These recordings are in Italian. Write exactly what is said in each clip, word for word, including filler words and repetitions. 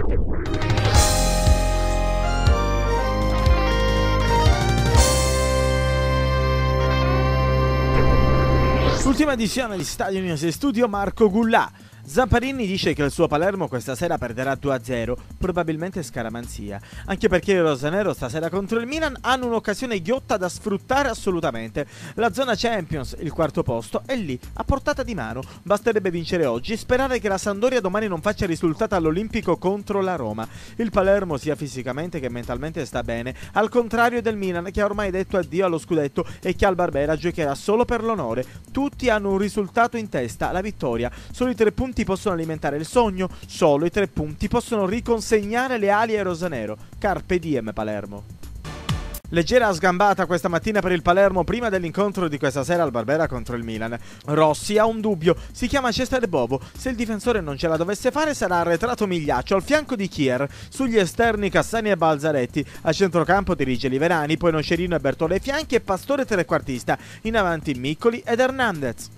Ultima edizione di Stadio News in studio Marco Gullà. Zamparini dice che il suo Palermo questa sera perderà due a zero, probabilmente scaramanzia, anche perché i rosanero stasera contro il Milan hanno un'occasione ghiotta da sfruttare assolutamente. La zona Champions, il quarto posto, è lì, a portata di mano. Basterebbe vincere oggi e sperare che la Sampdoria domani non faccia risultato all'Olimpico contro la Roma. Il Palermo sia fisicamente che mentalmente sta bene, al contrario del Milan che ha ormai detto addio allo scudetto e che al Barbera giocherà solo per l'onore. Tutti hanno un risultato in testa, la vittoria. Solo i tre punti possono alimentare il sogno, solo i tre punti possono riconsegnare le ali ai rosanero. Carpe diem Palermo. Leggera sgambata questa mattina per il Palermo prima dell'incontro di questa sera al Barbera contro il Milan. Rossi ha un dubbio, si chiama Cesare Bovo. Se il difensore non ce la dovesse fare sarà arretrato Migliaccio al fianco di Kier, sugli esterni Cassani e Balzaretti, a centrocampo dirige Liverani, poi Nocerino e Bertone ai fianchi e Pastore trequartista, in avanti Miccoli ed Hernandez.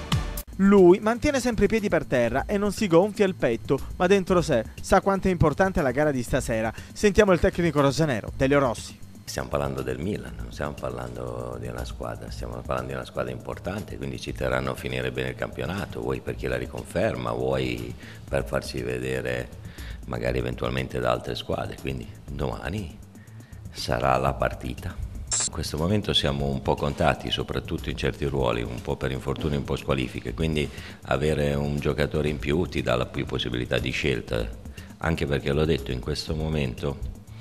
Lui mantiene sempre i piedi per terra e non si gonfia il petto, ma dentro sé sa quanto è importante la gara di stasera. Sentiamo il tecnico rosanero, Delio Rossi. Stiamo parlando del Milan, non stiamo parlando di una squadra, stiamo parlando di una squadra importante, quindi ci terranno a finire bene il campionato, vuoi per chi la riconferma, vuoi per farsi vedere magari eventualmente da altre squadre, quindi domani sarà la partita. In questo momento siamo un po' contati, soprattutto in certi ruoli, un po' per infortuni, un po' squalifiche, quindi avere un giocatore in più ti dà la più possibilità di scelta, anche perché l'ho detto, in questo momento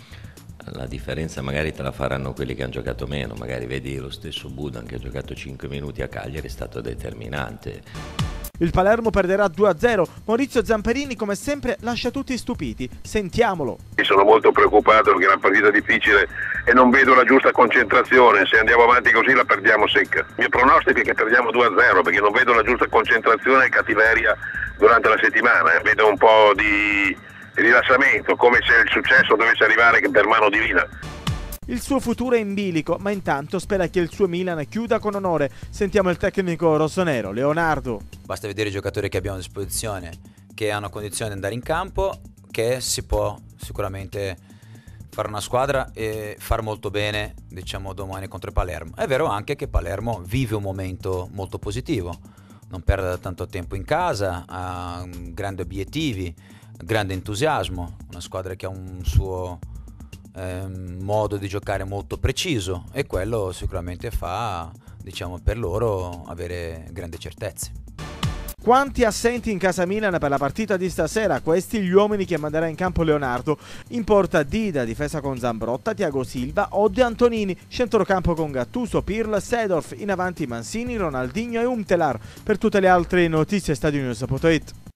la differenza magari te la faranno quelli che hanno giocato meno, magari vedi lo stesso Budan che ha giocato cinque minuti a Cagliari, è stato determinante. Il Palermo perderà due a zero. Maurizio Zamparini come sempre lascia tutti stupiti. Sentiamolo. Sono molto preoccupato perché è una partita difficile e non vedo la giusta concentrazione. Se andiamo avanti così la perdiamo secca. Il mio pronostico è che perdiamo due a zero perché non vedo la giusta concentrazione e cattiveria durante la settimana. Vedo un po' di rilassamento, come se il successo dovesse arrivare per mano divina. Il suo futuro è in bilico, ma intanto spera che il suo Milan chiuda con onore. Sentiamo il tecnico rossonero, Leonardo. Basta vedere i giocatori che abbiamo a disposizione, che hanno condizione di andare in campo, che si può sicuramente fare una squadra e far molto bene, diciamo, domani contro il Palermo. È vero anche che Palermo vive un momento molto positivo, non perde da tanto tempo in casa, ha grandi obiettivi, grande entusiasmo, una squadra che ha un suo eh, modo di giocare molto preciso e quello sicuramente fa, diciamo, per loro avere grandi certezze. Quanti assenti in casa Milan per la partita di stasera? Questi gli uomini che manderà in campo Leonardo. In porta Dida, difesa con Zambrotta, Thiago Silva o De Antonini, centrocampo con Gattuso, Pirlo, Seedorf, in avanti Mancini, Ronaldinho e Umtelar. Per tutte le altre notizie stadio news punto it.